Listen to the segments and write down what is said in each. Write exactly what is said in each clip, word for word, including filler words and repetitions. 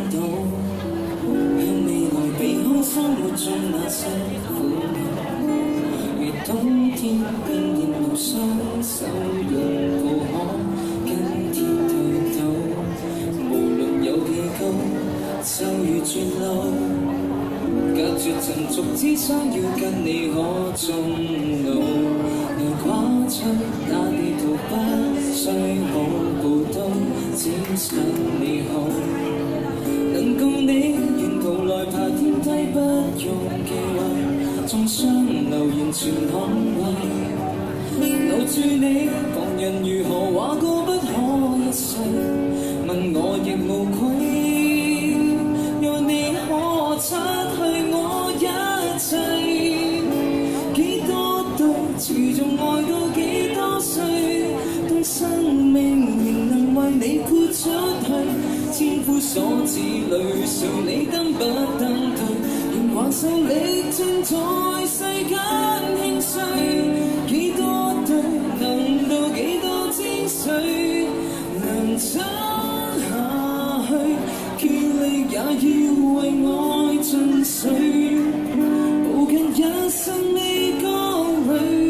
到，向未來避開生活中那些苦惱。如冬天變熱無雙手擁抱，可跟天對賭。無論有幾高，就如絕路。隔絕塵俗，只想要跟你可終老。來跨出那地圖，不需恐怖都只想你好。能共你沿途來爬天梯，不用忌諱，中傷留言全捍衛。留住你，旁人如何話過不可一世，問我亦無愧，若你可擦去我一切。幾多對持續愛到幾多歲，當生命仍能為你豁出去，千夫所指淚垂，你登不登對，仍還受力盡在世間興衰。幾多對能到幾多精髓，能走下去，竭力也要為愛盡瘁，抱緊一生未過淚。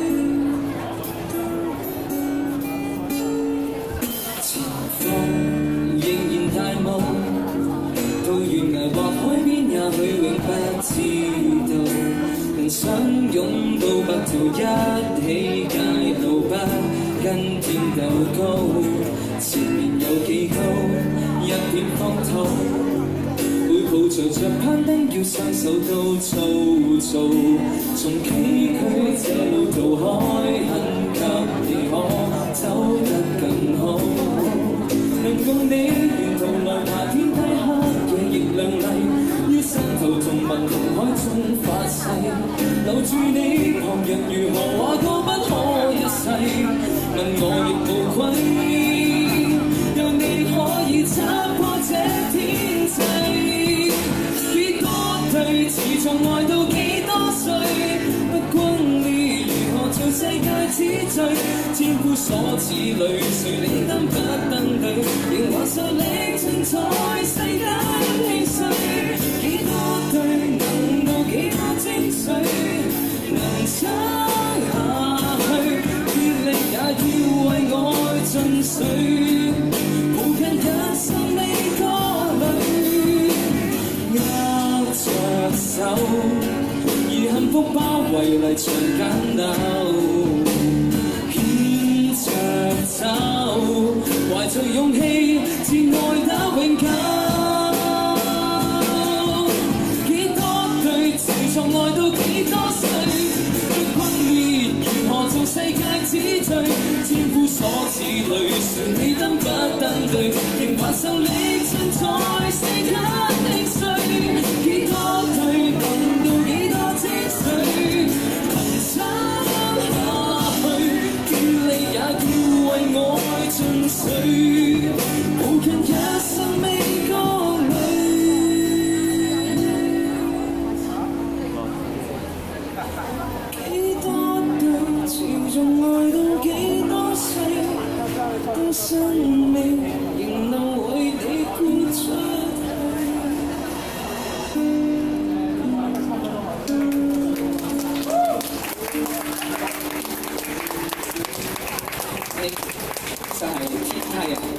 前方仍然太霧，到懸崖或海邊，也許永不知道。能想擁到白頭一起界路，不跟天鬥高。前面有幾高，一片荒土，會抱隨着攀登，要雙手都粗糙。從崎嶇這路途開，很給你可走得更好。能共你沿途來爬天梯，黑夜亦亮麗，於山頭同文同海中發誓。留住你，旁人如何話過不可一世，問我亦無愧，讓你可以擦破這天際。幾多對持續愛到幾多歲，不轟烈如何做世界之最，千夫所指淚垂，你登不登對，仍還受力盡在世間興衰。幾多對能到幾多精髓，能走下去，竭力也要為愛盡瘁，抱緊一生未過淚，握着手，而幸福包圍嚟場簡陋，牽着走，懷着勇氣，自愛得永久。從愛到幾多歲，不轟烈如何做世界之最，千夫所指淚垂，你登不登對，仍還受力盡在世間興衰。幾多對能到幾多精髓，能走下去，竭力也要為愛盡瘁，抱緊一生未過淚。仲愛到幾多歲，當生命仍能為你豁出去。你就係天梯啊！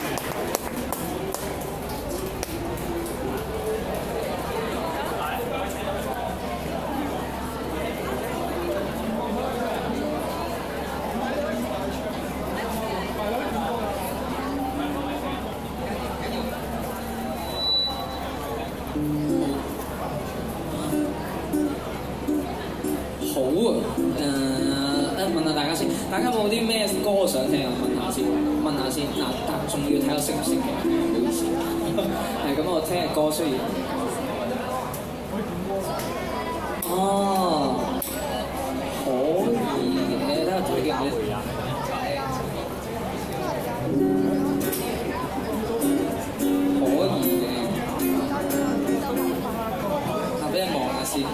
好啊，誒、呃、誒問下大家先，大家有冇啲咩歌想聽啊？問下先，問下先。嗱，但仲要睇我識唔識嘅，唔好意思。係咁，我聽嘅歌雖然，哦，可以嘅，睇下睇嘅。可以嘅，啊，俾人望下先。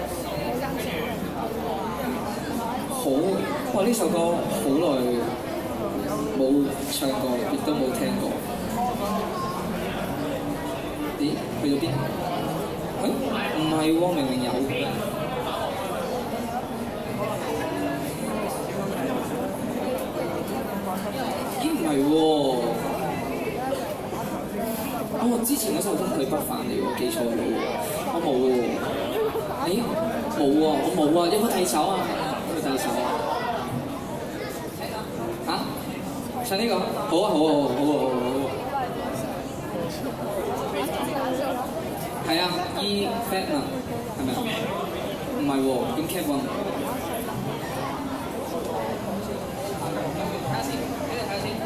好，哇！呢首歌好耐冇唱過，亦都冇聽過。 咦？去咗邊？誒唔係喎，明明有嘅。咦唔係喎？哦，之前嗰首都係北飯嚟喎，記錯咗喎。我冇喎。誒冇喎，我冇啊，有冇第二首啊？有冇第二首啊？嚇？唱呢個？好啊好啊好啊好啊好啊！係啊 ，E flat 啊，係咪啊？唔係喎，點 cap one？睇下先，俾你睇下先。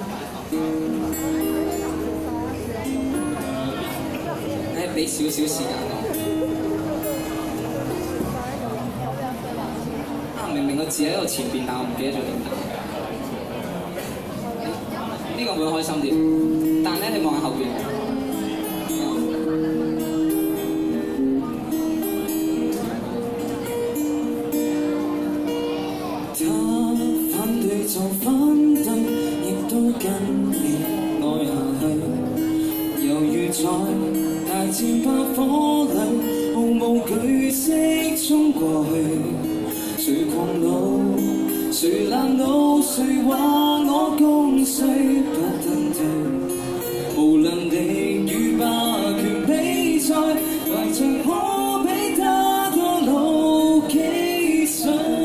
誒，俾少少時間我。啊，明明個字喺我前邊，但我唔記得咗點打。呢個會開心啲，但咧你望下後邊。就反對，亦都跟你愛下去，猶如在大戰爆火裏，毫無懼色衝過去。誰狂怒，誰攔路，誰話我共誰不登對？無論地與霸權比賽，懷着可比他多老幾歲。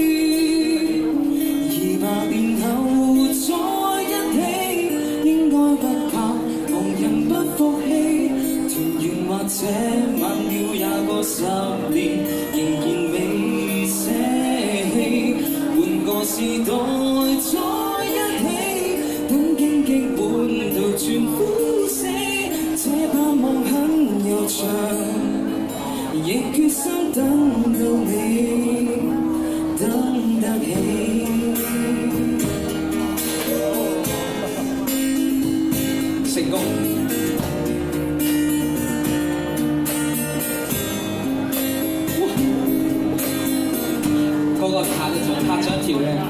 這晚了也過十年，仍然未捨棄。換個時代再一起，等荊棘滿途全枯死。這盼望很悠長，亦決心等到你，等得起。成功。嗰個拍仲拍咗一條咧，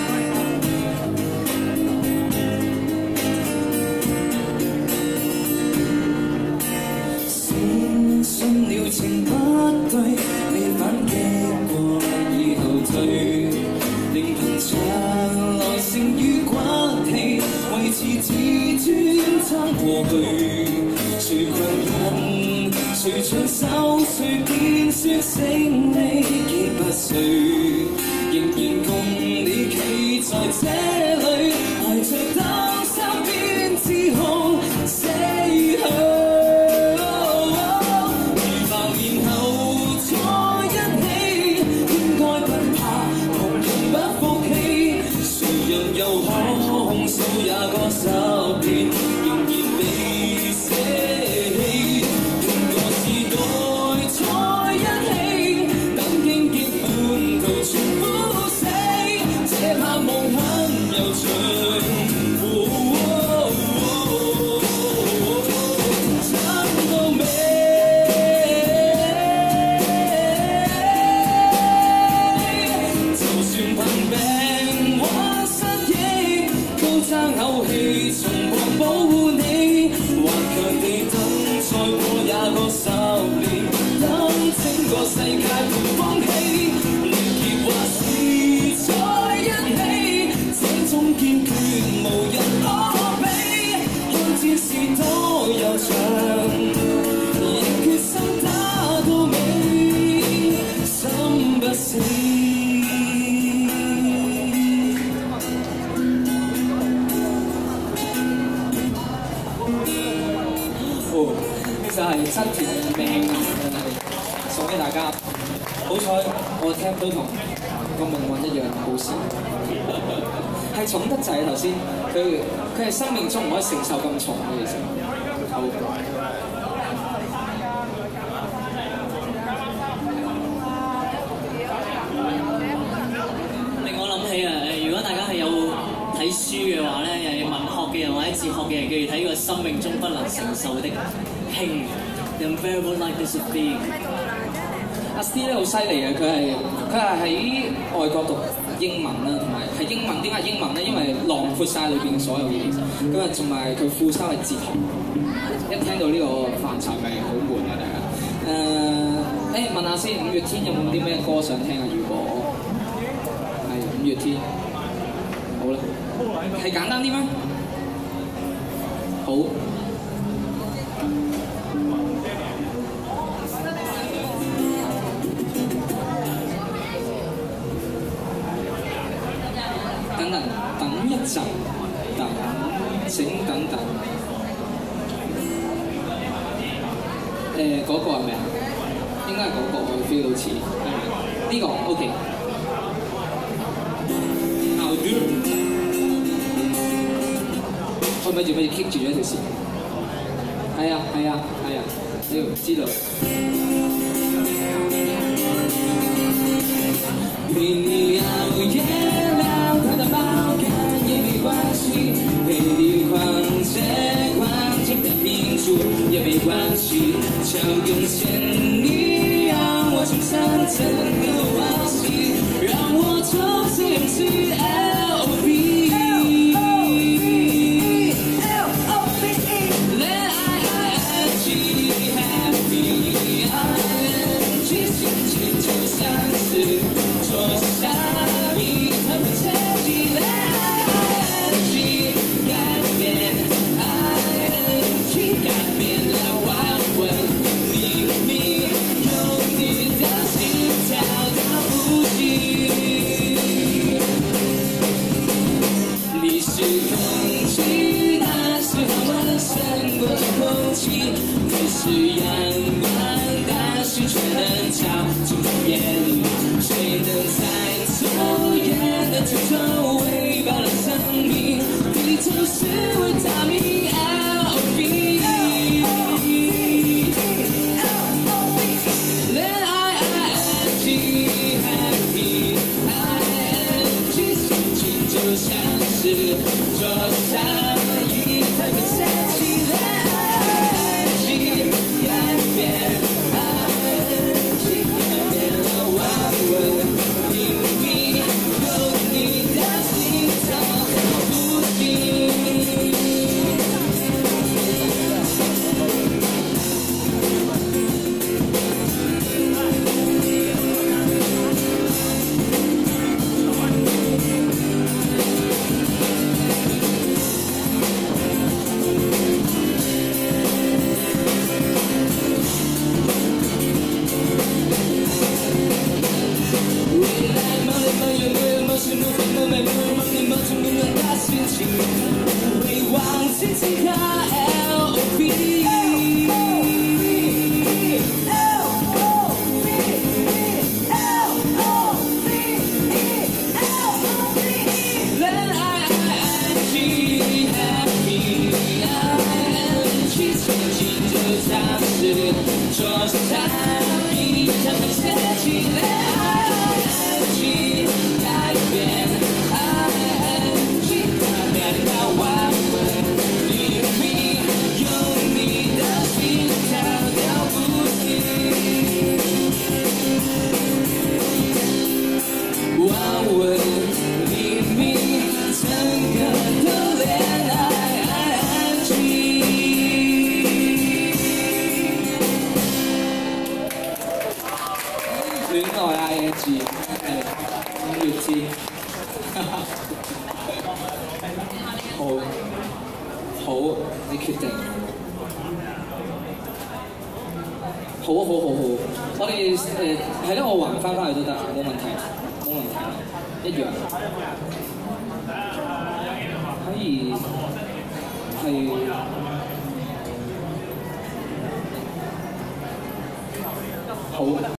深信了情不對，未反擊過已後退，令貧長來勝於骨氣，維持自尊爭過去。誰強人，誰長手，誰便說勝利結不碎。仍然共你企在這裏，懷着擔心邊自豪死去。如百年後再一起，應該不怕窮人不服氣。誰人又可控訴也過十年，仍然未捨棄。換個時代再一起，等荊棘滿途全枯。這盼望很悠長，撐到尾。就算貧病或失憶，都爭口氣，從旁保護你。頑強地等，再過也過十年，等整個世界全放棄。力竭或是再一起，這種堅決無人可比。看戰事多悠長，亦決心打到尾，心不死。哦，呢就係新條命啊！送俾大家。好彩我聽都同個命運一樣故事，係重得滯頭先，佢佢係生命中唔可以承受咁重嘅其實。好。 令我諗起啊，如果大家係有睇書嘅話咧，又係文學嘅人或者哲學嘅人，記住睇呢個生命中不能承受的輕 ，The Unbearable Lightness of Being。阿 Steve 咧好犀利嘅，佢係佢係喺外國讀英文啦，同埋係英文。點解英文咧？因為囊括晒裏邊嘅所有嘢。咁啊，同埋佢副修係哲學。一聽到呢個範範疇咪好悶啊？大家誒誒問下先，五月天有冇啲咩歌想聽啊？如果係五月天，好啦，係簡單啲咩？好。等等，等一陣，等，請等等。誒嗰、呃那個係咩啊？應該係嗰、那個，我 feel 到似係咪？呢、這個 OK。How do？ 我咪住咪住 keep 住咗條線。係啊係啊係啊，你要知道。陪你熬夜聊他的爆肝也沒關係，陪你狂接狂聽的拼圖也沒關係，腳跟牽你讓我從山整個往昔，讓我從此勇氣 L O V L O V E 戀愛 I N G Happy I N G 心情就像是坐下一台不切記戀愛 I N G 改變 I N G 改變了晚吻秘密有你的心跳到不行，你是空氣那是好溫勝過空氣，你是陽光但是卻能照進夜裡，誰能猜透夜的盡頭違背了生命，你就是維他命 L O V E戀愛 I N G Happy I N G 心情就像是坐上一台不切記戀愛 I N G 改變 I N G 改變了晚吻秘密有你的心跳到不行。坐下一張不切記戀愛 I N G 改變 I N G 改變到晚吻秘密有你的心跳到不行，晚吻秘密整個都戀愛 I N G。戀愛 I N G 係五月天，好，好，你決定，好好好好，我哋誒係咯，我還翻返去都得，冇問題，冇問題，一樣，可以係好。